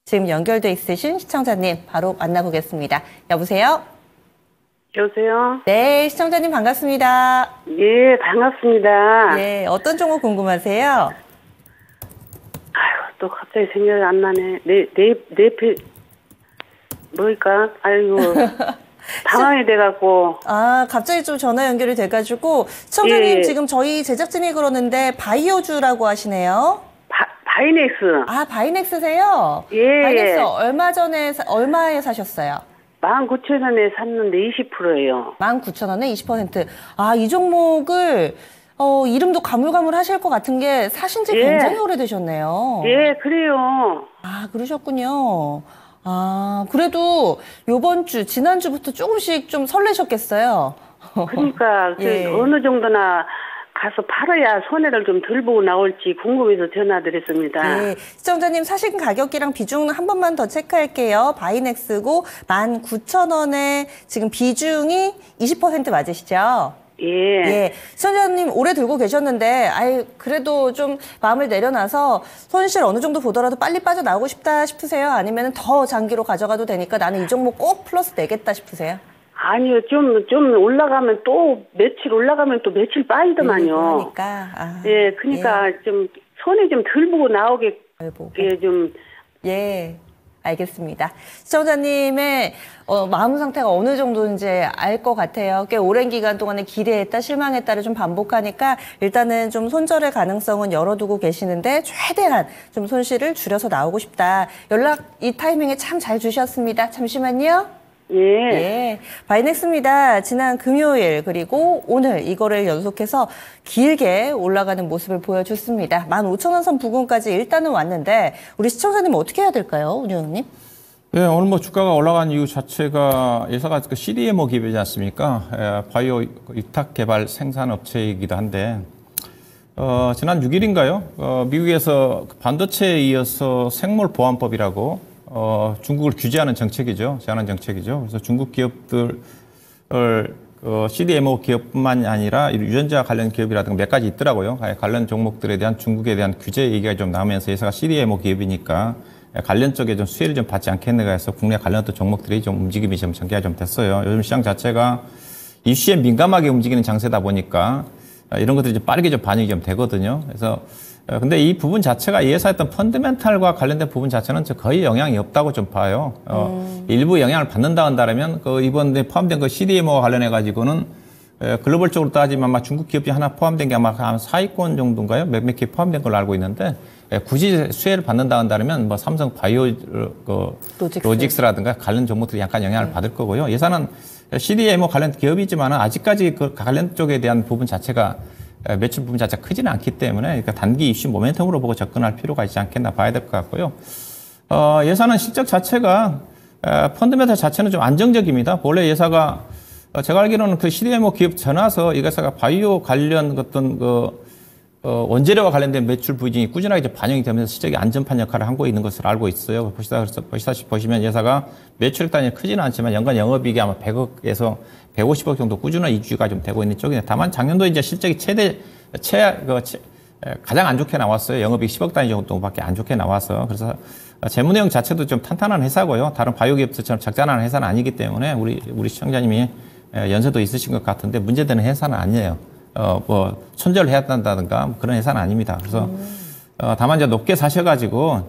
지금 연결돼 있으신 시청자님 바로 만나보겠습니다. 여보세요? 여보세요? 네, 시청자님 반갑습니다. 예, 반갑습니다. 예, 어떤 종목 궁금하세요? 아유, 또 갑자기 생각이 안 나네. 뭘까? 아이고, 당황이 돼갖고. 아, 갑자기 좀 전화 연결이 돼가지고 시청자님 예. 지금 저희 제작진이 그러는데 바이오주라고 하시네요. 바이넥스. 아, 바이넥스세요? 예. 바이넥스 얼마에 사셨어요? 19,000원에 샀는데 20%예요. 19,000원에 20%. 아, 이 종목을 이름도 가물가물하실 것 같은 게 사신 지 예. 굉장히 오래되셨네요. 예, 그래요. 아, 그러셨군요. 아, 그래도 요번 주, 지난주부터 조금씩 좀 설레셨겠어요. 그러니까 예. 어느 정도나 가서 팔아야 손해를 좀 덜 보고 나올지 궁금해서 전화드렸습니다. 네, 시청자님 사신 가격이랑 비중 한 번만 더 체크할게요. 바이넥스고 19,000원에 지금 비중이 20% 맞으시죠? 예. 예, 시청자님 오래 들고 계셨는데, 그래도 좀 마음을 내려놔서 손실 어느 정도 보더라도 빨리 빠져나오고 싶다 싶으세요? 아니면 더 장기로 가져가도 되니까 나는 이 종목 꼭 플러스 내겠다 싶으세요? 아니요, 좀 올라가면 또 며칠 올라가면 또 며칠 빠지더만요. 그러니까. 예, 그러니까 좀 손에 좀 덜 보고 나오게 좀. 예, 알겠습니다. 시청자님의 마음 상태가 어느 정도인지 알 것 같아요. 꽤 오랜 기간 동안에 기대했다, 실망했다를 좀 반복하니까 일단은 좀 손절의 가능성은 열어두고 계시는데 최대한 좀 손실을 줄여서 나오고 싶다. 연락 이 타이밍에 참 잘 주셨습니다. 잠시만요. 예. 예, 바이넥스입니다. 지난 금요일 그리고 오늘 이거를 연속해서 길게 올라가는 모습을 보여줬습니다. 15,000원 선 부근까지 일단은 왔는데 우리 시청자님 어떻게 해야 될까요, 운영님? 네, 오늘 뭐 주가가 올라간 이유 자체가 예사가 그 CDMO 기업이지 않습니까? 바이오 위탁 개발 생산 업체이기도 한데 지난 6일인가요? 미국에서 반도체에 이어서 생물보안법이라고 중국을 규제하는 정책이죠. 제한하는 정책이죠. 그래서 중국 기업들을 CDMO 기업뿐만이 아니라 유전자 관련 기업이라든가 몇 가지 있더라고요. 관련 종목들에 대한 중국에 대한 규제 얘기가 좀 나오면서 회사가 CDMO 기업이니까 관련 쪽에 좀 수혜를 좀 받지 않겠는가 해서 국내 관련 또 종목들이 좀 움직임이 좀 전개가 좀 됐어요. 요즘 시장 자체가 이슈에 민감하게 움직이는 장세다 보니까 이런 것들이 좀 빠르게 좀 반영이 좀 되거든요. 그래서 근데 이 부분 자체가 예사했던 펀더멘탈과 관련된 부분 자체는 거의 영향이 없다고 좀 봐요. 일부 영향을 받는다 한다면 이번에 포함된 CDMO와 관련해 가지고는 글로벌적으로 따지면 아마 중국 기업이 하나 포함된 게 아마 한 4위권 정도인가요? 몇몇 개 포함된 걸로 알고 있는데 굳이 수혜를 받는다 한다면 뭐 삼성 바이오 로직스라든가 관련 종목들이 약간 영향을 받을 거고요. 예산은 CDMO 관련 기업이지만 아직까지 그 관련 쪽에 대한 부분 자체가 매출 부분 자체가 크지는 않기 때문에 그러니까 단기 이슈 모멘텀으로 보고 접근할 필요가 있지 않겠나 봐야 될 것 같고요. 예사는 실적 자체가 펀더멘털 자체는 좀 안정적입니다. 원래 예사가 제가 알기로는 그 CDMO 기업 전화서 이 회사가 바이오 관련 어떤 원재료와 관련된 매출 부진이 꾸준하게 이제 반영이 되면서 실적이 안전판 역할을 하고 있는 것으로 알고 있어요. 보시다시피 보시면 예사가 매출 단위 크지는 않지만 연간 영업이익이 아마 100억에서 150억 정도 꾸준한 유지가 좀 되고 있는 쪽이네. 다만 작년도 이제 실적이 가장 안 좋게 나왔어요. 영업이익 10억 단위 정도밖에 안 좋게 나와서. 그래서 재무 내용 자체도 좀 탄탄한 회사고요. 다른 바이오 기업들처럼 적자나는 회사는 아니기 때문에 우리 시청자님이 연세도 있으신 것 같은데 문제되는 회사는 아니에요. 손절을 해야 한다든가 그런 회사는 아닙니다. 그래서 다만 이제 높게 사셔가지고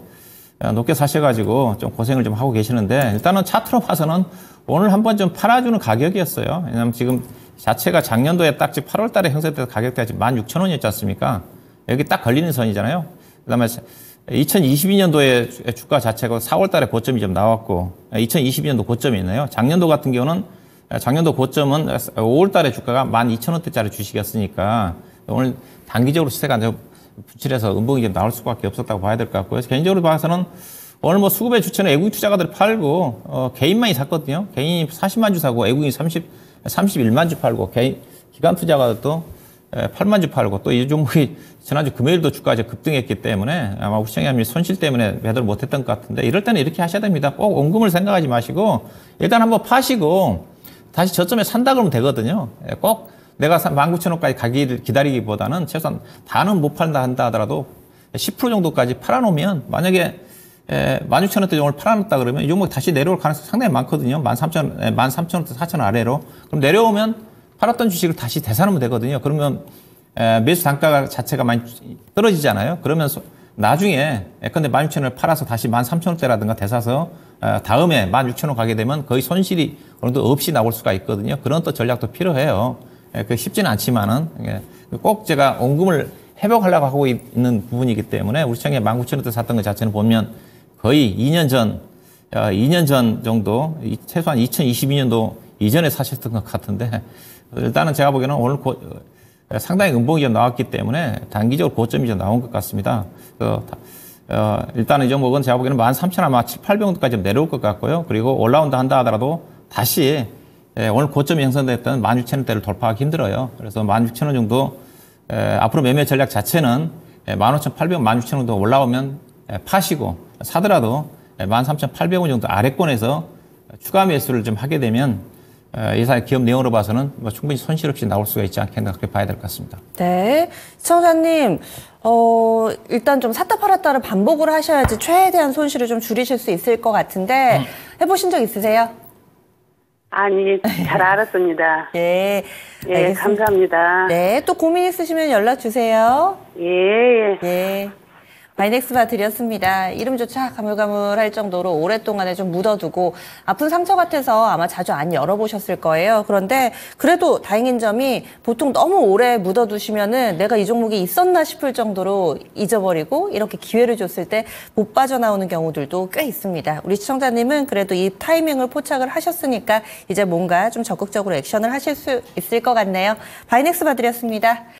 좀 고생을 좀 하고 계시는데 일단은 차트로 봐서는 오늘 한번 좀 팔아주는 가격이었어요. 왜냐하면 지금 자체가 작년도에 딱 8월 달에 형성됐던 가격대가 지금 16,000원이었지 않습니까? 여기 딱 걸리는 선이잖아요. 그 다음에 2022년도에 주가 자체가 4월 달에 고점이 좀 나왔고 2022년도 고점이 있네요. 작년도 같은 경우는 작년도 고점은 5월 달에 주가가 12,000원대짜리 주식이었으니까 오늘 단기적으로 시세가 부실해서 음봉이 좀 나올 수밖에 없었다고 봐야 될 것 같고요. 개인적으로 봐서는 오늘 뭐 수급의 주체는 외국인 투자가들이 팔고 개인만이 샀거든요. 개인이 40만 주 사고 외국인이 31만 주 팔고 기관 투자가들도 8만 주 팔고 또 이 종목이 지난주 금요일도 주가가 급등했기 때문에 아마 우리 시청자님이 손실 때문에 매도를 못했던 것 같은데 이럴 때는 이렇게 하셔야 됩니다. 꼭 원금을 생각하지 마시고 일단 한번 파시고 다시 저점에 산다 그러면 되거든요. 꼭 내가 19,000원까지 가기를 기다리기보다는 최소한 다는 못 판다 한다 하더라도 10% 정도까지 팔아놓으면 만약에 16,000원대 오늘 팔아놨다 그러면 이 종목이 다시 내려올 가능성이 상당히 많거든요. 13,000원대 4,000원 아래로. 그럼 내려오면 팔았던 주식을 다시 되살으면 되거든요. 그러면 매수 단가 자체가 많이 떨어지잖아요. 그러면 나중에 예컨대 16,000원을 팔아서 다시 13,000원대라든가 되사서 다음에 16,000원 가게 되면 거의 손실이 어느 정도 없이 나올 수가 있거든요. 그런 또 전략도 필요해요. 그 쉽지는 않지만은 꼭 제가 원금을 회복하려고 하고 있는 부분이기 때문에 우리 시장에 19,000원대 샀던 것 자체는 보면 거의 2년 전 정도, 최소한 2022년도 이전에 사셨던 것 같은데, 일단은 제가 보기에는 오늘 상당히 음봉이 좀 나왔기 때문에 단기적으로 고점이 좀 나온 것 같습니다. 일단은 이 종목은 제가 보기에는 13,000원 아마 7, 800원까지 좀 내려올 것 같고요. 그리고 올라온다 한다 하더라도 다시 오늘 고점이 형성됐던 16,000원대를 돌파하기 힘들어요. 그래서 16,000원 정도 앞으로 매매 전략 자체는 15,800원, 16,000원 정도 올라오면 파시고 사더라도 13,800원 정도 아래권에서 추가 매수를 좀 하게 되면 예상 기업 내용으로 봐서는 충분히 손실 없이 나올 수가 있지 않겠나 그렇게 봐야 될 것 같습니다. 네. 시청자님, 일단 좀 샀다 팔았다를 반복을 하셔야지 최대한 손실을 좀 줄이실 수 있을 것 같은데 해보신 적 있으세요? 아니, 잘 알았습니다. 예. 예, 알겠습니다. 감사합니다. 네. 또 고민 있으시면 연락 주세요. 예. 예. 마이넥스바 드렸습니다. 이름조차 가물가물할 정도로 오랫동안에 좀 묻어두고 아픈 상처 같아서 아마 자주 안 열어보셨을 거예요. 그런데 그래도 다행인 점이 보통 너무 오래 묻어두시면은 내가 이 종목이 있었나 싶을 정도로 잊어버리고 이렇게 기회를 줬을 때 못 빠져나오는 경우들도 꽤 있습니다. 우리 시청자님은 그래도 이 타이밍을 포착을 하셨으니까 이제 뭔가 좀 적극적으로 액션을 하실 수 있을 것 같네요. 바이넥스바 드렸습니다.